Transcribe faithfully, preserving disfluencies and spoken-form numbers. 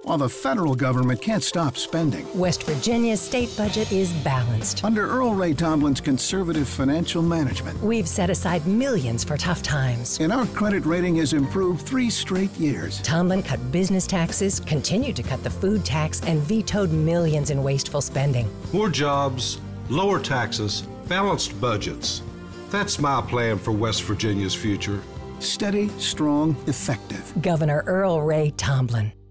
while the federal government can't stop spending. West Virginia's state budget is balanced. Under Earl Ray Tomblin's conservative financial management, We've set aside millions for tough times. and our credit rating has improved three straight years. Tomblin cut business taxes, continued to cut the food tax, and vetoed millions in wasteful spending. More jobs, lower taxes, balanced budgets. That's my plan for West Virginia's future. Steady, strong, effective. Governor Earl Ray Tomblin.